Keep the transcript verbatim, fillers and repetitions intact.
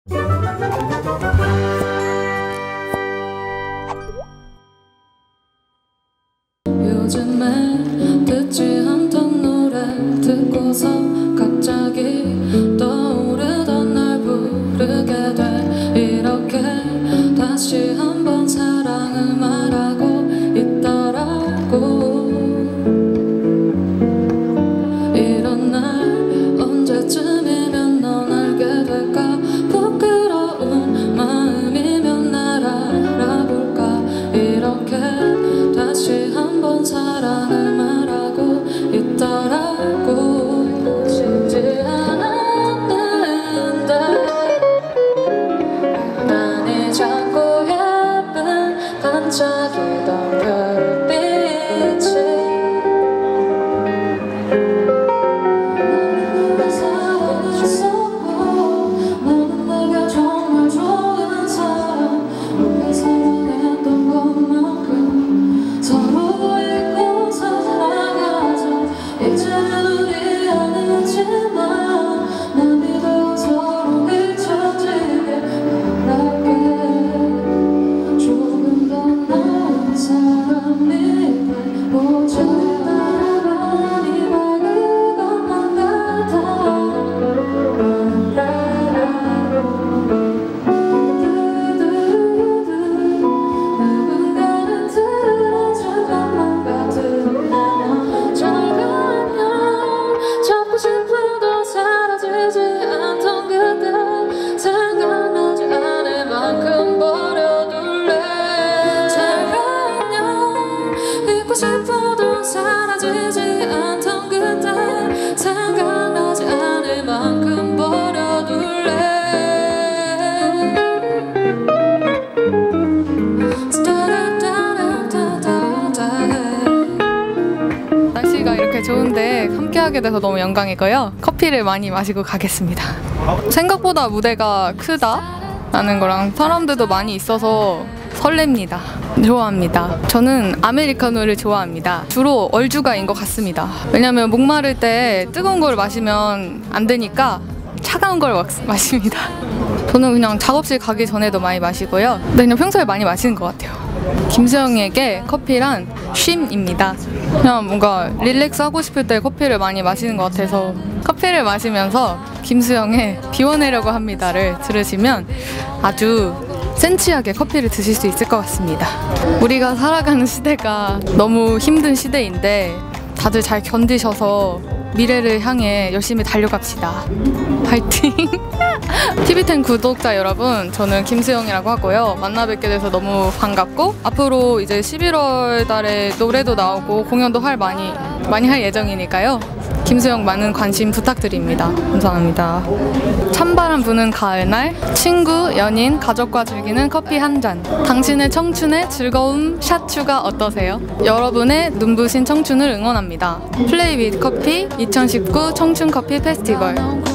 요즘에 듣지 않던 노래 듣고서 갑자기 떠오르던 날 부르게 돼. 이렇게 다시 한번 사랑을 말하고 있더라고. 이런 날 언제쯤이면 넌 알게 될까. 부끄러운 마음이면 날 알아볼까. 이렇게 다시 한번 사랑을 말하고 있더라고. 쉽지 않았는데 많이 자꾸 예쁜 반짝이던 별빛이 나는 널 사랑했었고 너는 내게 정말 좋은 사람. 우리 사랑했던 것만큼 서로 잊고 살아가자. 이제는 우리 아니지만 난 믿어 서로 잊혀지게 바랄게. 조금 더 나은 사람이 되보자. 많이 밝은 것만 같아. 누군가는 들어줄 것만 같은 나. 작은 영 잡고 싶어도 사라지지 않던 그때 생각나지 않을 만큼 버려둘래. 작은 영 잊고 싶어도 사라지지 않던 그때 생각나지 않을 만큼 버려둘래. 날씨가 이렇게 좋은데 함께하게 돼서 너무 영광이고요. 커피를 많이 마시고 가겠습니다. 생각보다 무대가 크다 라는 거랑 사람들도 많이 있어서 설렙니다. 좋아합니다. 저는 아메리카노를 좋아합니다. 주로 얼주가인 것 같습니다. 왜냐면 목마를 때 뜨거운 걸 마시면 안 되니까 차가운 걸 마십니다. 저는 그냥 작업실 가기 전에도 많이 마시고요. 근데 그냥 평소에 많이 마시는 것 같아요. 김수영에게 커피란 쉼입니다. 그냥 뭔가 릴렉스 하고 싶을 때 커피를 많이 마시는 것 같아서 커피를 마시면서 김수영의 비워내려고 합니다를 들으시면 아주 센치하게 커피를 드실 수 있을 것 같습니다. 우리가 살아가는 시대가 너무 힘든 시대인데 다들 잘 견디셔서 미래를 향해 열심히 달려갑시다. 파이팅! 티비텐 구독자 여러분, 저는 김수영이라고 하고요. 만나 뵙게 돼서 너무 반갑고 앞으로 이제 십일월 달에 노래도 나오고 공연도 할 많이 많이 할 예정이니까요. 김수영 많은 관심 부탁드립니다. 감사합니다. 찬바람 부는 가을날 친구, 연인, 가족과 즐기는 커피 한 잔. 당신의 청춘의 즐거움 샷추가 어떠세요? 여러분의 눈부신 청춘을 응원합니다. 플레이 윗 커피 이천십구 청춘 커피 페스티벌.